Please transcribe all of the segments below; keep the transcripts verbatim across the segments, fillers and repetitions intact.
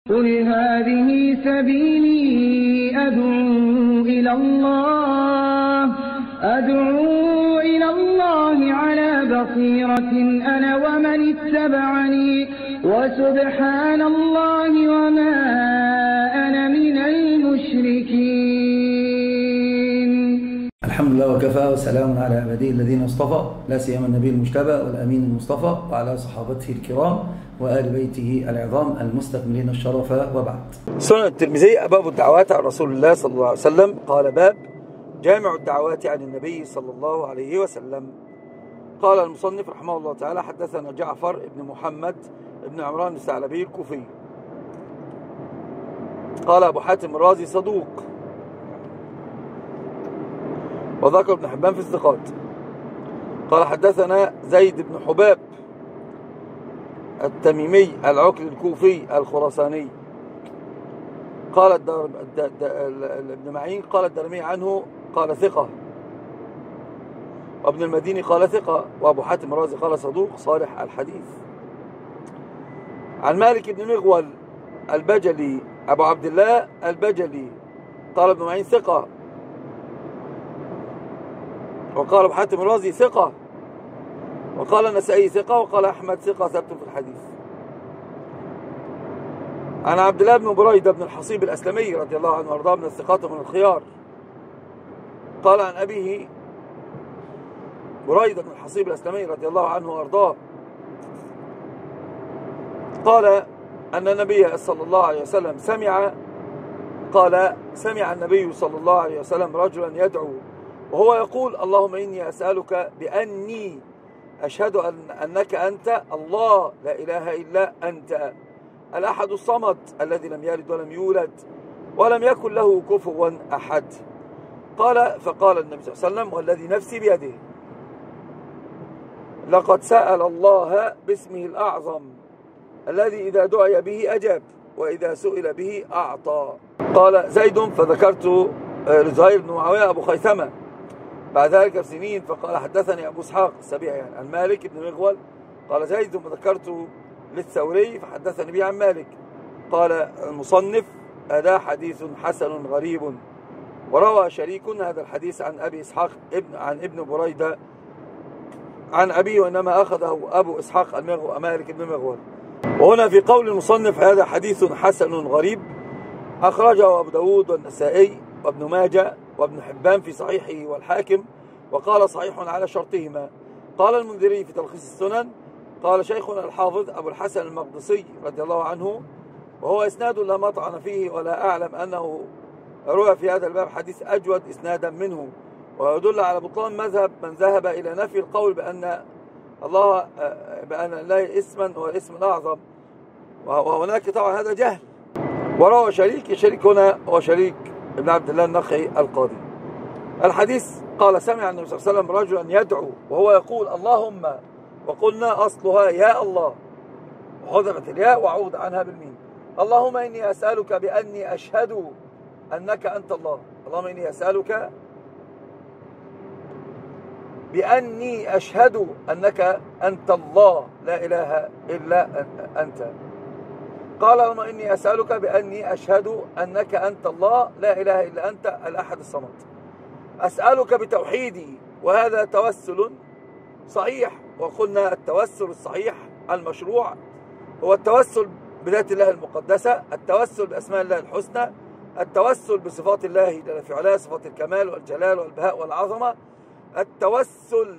قل هذه سبيلي أدعو إلى الله أدعو إلى الله على بصيرة أنا ومن اتبعني وسبحان الله وما أنا من المشركين. الحمد لله وكفى وسلام على عباده الذين اصطفى، لا سيما النبي المجتبى والأمين المصطفى وعلى صحابته الكرام وآل بيته العظام المستكملين الشرف، وبعد. سنن الترمذي باب الدعوات عن رسول الله صلى الله عليه وسلم. قال: باب جامع الدعوات عن النبي صلى الله عليه وسلم. قال المصنف رحمه الله تعالى: حدثنا جعفر بن محمد بن عمران الثعلبي الكوفي. قال أبو حاتم الرازي صدوق، وذكر ابن حبان في الثقات. قال: حدثنا زيد بن حباب التميمي العقل الكوفي الخراساني. قال الدار ابن معين قال الدارمي عنه قال ثقة، وابن المديني قال ثقة، وابو حاتم الرازي قال صدوق صالح الحديث. عن مالك بن مغول البجلي ابو عبد الله البجلي قال ابن معين ثقة، وقال ابو حاتم الرازي ثقة، وقال النسائي ثقة، وقال أحمد ثقة ثبت في الحديث. عن عبد الله بن بريدة بن الحصيب الأسلمي رضي الله عنه وارضاه من الثقات ومن الخيار. قال عن أبيه بريدة بن الحصيب الأسلمي رضي الله عنه وارضاه قال أن النبي صلى الله عليه وسلم سمع قال سمع النبي صلى الله عليه وسلم رجلا يدعو وهو يقول: اللهم إني أسألك بأني أشهد أن أنك أنت الله لا إله إلا أنت الأحد الصمد الذي لم يلد ولم يولد ولم يكن له كفوا أحد. قال فقال النبي صلى الله عليه وسلم: والذي نفسي بيده لقد سأل الله باسمه الأعظم الذي إذا دعي به أجاب وإذا سئل به أعطى. قال زيد فذكرت لزهير بن معاوية أبو خيثمة بعد ذلك بسنين فقال: حدثني أبو إسحاق السبيعي يعني عن مالك بن مغول قال زيد فذكرت للثوري فحدثني به عن مالك. قال المصنف: هذا حديث حسن غريب. وروى شريك هذا الحديث عن أبي إسحاق ابن عن ابن بريدة عن أبيه، وإنما أخذه أبو إسحاق المغول مالك بن مغول. وهنا في قول المصنف هذا حديث حسن غريب أخرجه أبو داود والنسائي وابن ماجه وابن حبان في صحيحه والحاكم، وقال صحيح على شرطهما. قال المنذري في تلخيص السنن: قال شيخنا الحافظ أبو الحسن المقدسي رضي الله عنه، وهو إسناد لا مطعن فيه، ولا أعلم أنه روى في هذا الباب حديث أجود إسنادا منه، ويدل على بطلان مذهب من ذهب إلى نفي القول بأن الله بأن الله اسما هو الاسم الأعظم، وهناك طبعا هذا جهل. وروى شريك شريك هنا هو شريك ابن عبد الله النخعي القاضي. الحديث قال: سمع النبي صلى الله عليه وسلم رجلا يدعو وهو يقول: اللهم، وقلنا أصلها يا الله وحذفت الياء وعود عنها بالميم. اللهم إني أسألك بأني أشهد أنك أنت الله. اللهم إني أسألك بأني أشهد أنك أنت الله لا إله إلا أنت. قال: اللهم إني أسألك بأني أشهد أنك أنت الله لا إله إلا أنت الأحد الصمد. أسألك بتوحيدي، وهذا توسل صحيح. وقلنا التوسل الصحيح المشروع هو التوسل بذات الله المقدسة، التوسل بأسماء الله الحسنى، التوسل بصفات الله جل في علاه، صفات الكمال والجلال والبهاء والعظمة، التوسل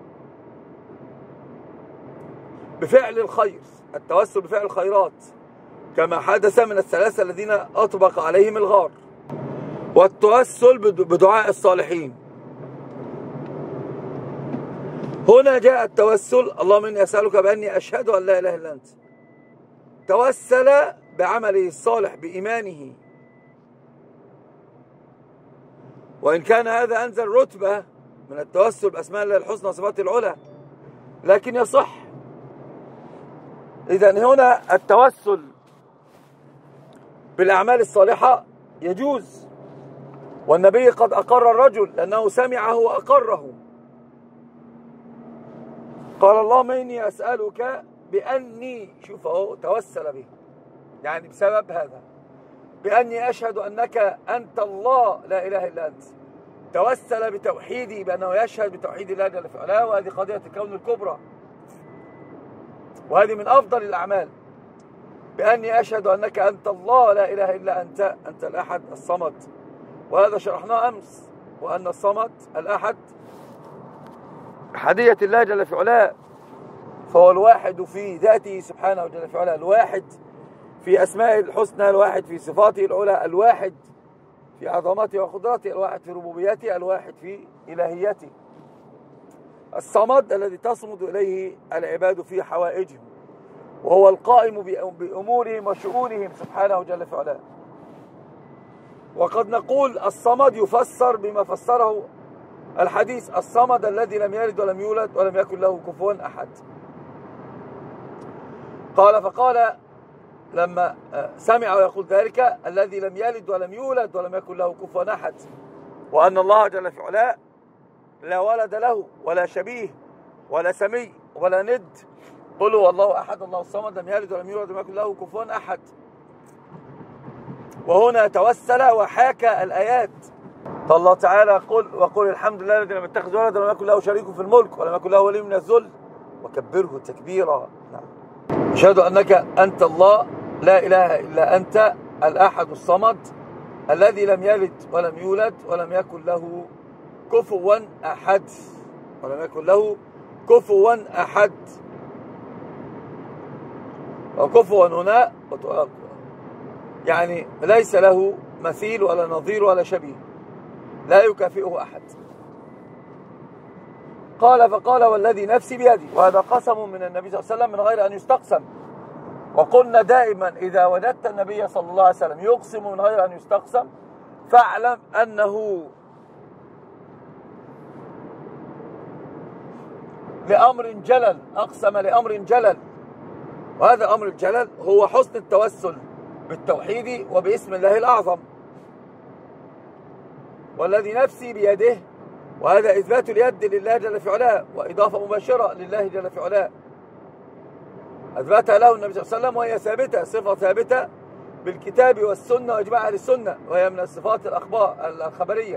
بفعل الخير، التوسل بفعل الخيرات كما حدث من الثلاثة الذين أطبق عليهم الغار، والتوسل بدعاء الصالحين. هنا جاء التوسل: اللهم إني أسألك بأني أشهد أن لا إله إلا أنت. توسل بعمله الصالح بإيمانه، وإن كان هذا أنزل رتبة من التوسل بأسماء الله الحسنى وصفاته العلى، لكن يصح. إذن هنا التوسل بالأعمال الصالحة يجوز، والنبي قد أقر الرجل لأنه سمعه وأقره. قال: اللهم إني أسألك بأني، شوف أهو توسل به، يعني بسبب هذا، بأني أشهد أنك أنت الله لا إله إلا أنت. توسل بتوحيدي بأنه يشهد بتوحيد الله جل في علاه، وهذه قضية الكون الكبرى، وهذه من أفضل الأعمال، بأني أشهد أنك أنت الله لا إله إلا أنت، أنت الأحد الصمد. وهذا شرحناه أمس، وأن الصمد الأحد أحدية الله جل في علاه، فهو الواحد في ذاته سبحانه جل في علاه، الواحد في أسمائه الحسنى، الواحد في صفاته العلى، الواحد في عظمته وقدرته، الواحد في ربوبيته، الواحد في إلهيته. الصمد الذي تصمد إليه العباد في حوائجهم، وهو القائم بأمورهم وشؤونهم سبحانه جل في علاه. وقد نقول الصمد يفسر بما فسره الحديث: الصمد الذي لم يلد ولم يولد ولم يكن له كفوا أحد. قال فقال لما سمع يقول ذلك: الذي لم يلد ولم يولد ولم يكن له كفوا أحد، وأن الله جل في علاه لا ولد له ولا شبيه ولا سمي ولا ند. قل هو الله أحد الله الصمد لم يلد ولم يولد ولم يكن له كفوا أحد. وهنا توسل وحاكى الآيات. قال الله تعالى: قل وقل الحمد لله الذي لم يتخذ ولدا ولم يكن له شريك في الملك ولم يكن له ولي من الذل وكبره تكبيرا. أشهد أنك أنت الله لا إله إلا أنت الأحد الصمد الذي لم يلد ولم يولد ولم يكن له كفوا أحد، ولم يكن له كفوا أحد. وكفوا هنا يعني ليس له مثيل ولا نظير ولا شبيه، لا يكافئه أحد. قال فقال: والذي نفسي بيدي. وهذا قسم من النبي صلى الله عليه وسلم من غير أن يستقسم. وقلنا دائما إذا وجدت النبي صلى الله عليه وسلم يقسم من غير أن يستقسم فاعلم أنه لأمر جلل، أقسم لأمر جلل. وهذا أمر الجلل هو حسن التوسل بالتوحيد وباسم الله الأعظم. والذي نفسي بيده، وهذا إثبات اليد لله جل في علاه وإضافة مباشرة لله جل في علاه، أثبتها له النبي صلى الله عليه وسلم، وهي ثابتة، صفة ثابتة بالكتاب والسنة وإجماع أهل السنة، وهي من الصفات الأخبار الخبرية.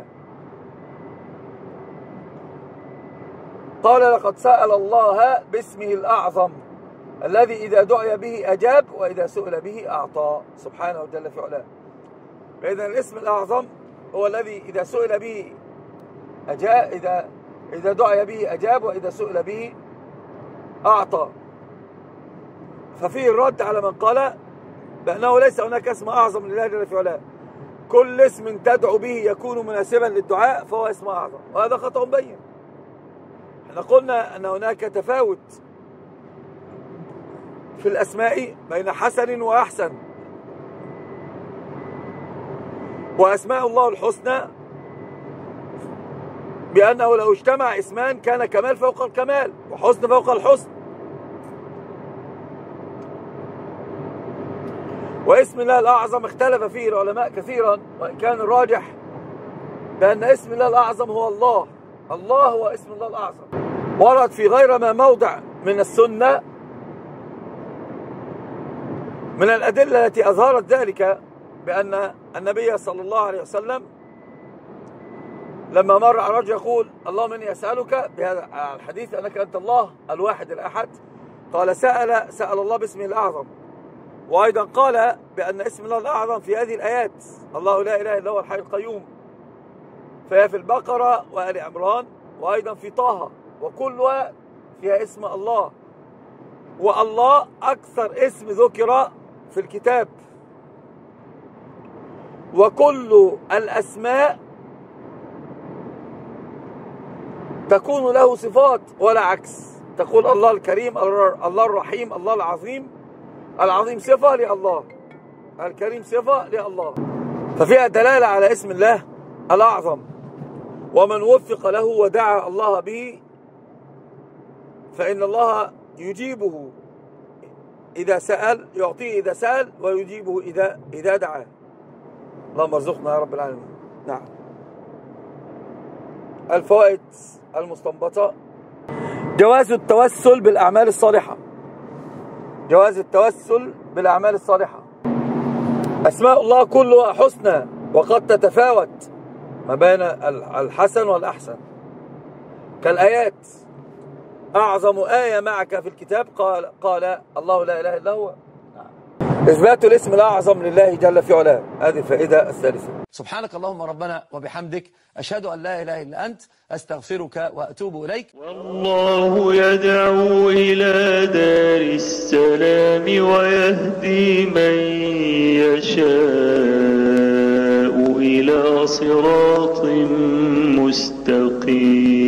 قال: لقد سأل الله باسمه الأعظم الذي إذا دعي به أجاب وإذا سئل به أعطى سبحانه جل في علاه. فإذا الاسم الأعظم هو الذي إذا سئل به أجاب، إذا إذا دعي به أجاب وإذا سئل به أعطى. ففيه الرد على من قال بأنه ليس هناك اسم أعظم لله جل في علاه، كل اسم تدعو به يكون مناسبا للدعاء فهو اسم أعظم، وهذا خطأ بين. احنا قلنا أن هناك تفاوت في الأسماء بين حسن وأحسن، وأسماء الله الحسنى بأنه لو اجتمع اسمان كان كمال فوق الكمال وحسن فوق الحسن. واسم الله الأعظم اختلف فيه العلماء كثيرا، وإن كان الراجح بأن اسم الله الأعظم هو الله. الله هو اسم الله الأعظم. ورد في غير ما موضع من السنة من الأدلة التي أظهرت ذلك، بأن النبي صلى الله عليه وسلم لما مر على رجل يقول: اللهم إني أسألك بهذا الحديث أنك أنت الله الواحد الأحد، قال: سأل سأل الله باسمه الأعظم. وأيضا قال بأن اسم الله الأعظم في هذه الآيات: الله لا إله إلا هو الحي القيوم، فهي في البقرة وآل عمران وأيضا في طه، وكلها فيها اسم الله. والله أكثر اسم ذكر في الكتاب، وكل الأسماء تكون له صفات ولا عكس. تقول الله الكريم، الله الرحيم، الله العظيم. العظيم صفة لله، الكريم صفة لله، ففيها دلالة على اسم الله الأعظم. ومن وفق له ودعا الله به فإن الله يجيبه إذا سأل، يعطيه إذا سأل، ويجيبه إذا إذا دعاه. اللهم ارزقنا يا رب العالمين. نعم. الفوائد المستنبطة: جواز التوسل بالأعمال الصالحة، جواز التوسل بالأعمال الصالحة. أسماء الله كلها حسنى، وقد تتفاوت ما بين الحسن والأحسن كالآيات. أعظم آية معك في الكتاب قال, قال الله لا إله إلا هو، إثبات الاسم الأعظم لله جل في علاه. هذه الفائدة الثالثة. سبحانك اللهم ربنا وبحمدك، أشهد أن لا إله إلا أنت، أستغفرك وأتوب إليك. والله يدعو إلى دار السلام ويهدي من يشاء إلى صراط مستقيم.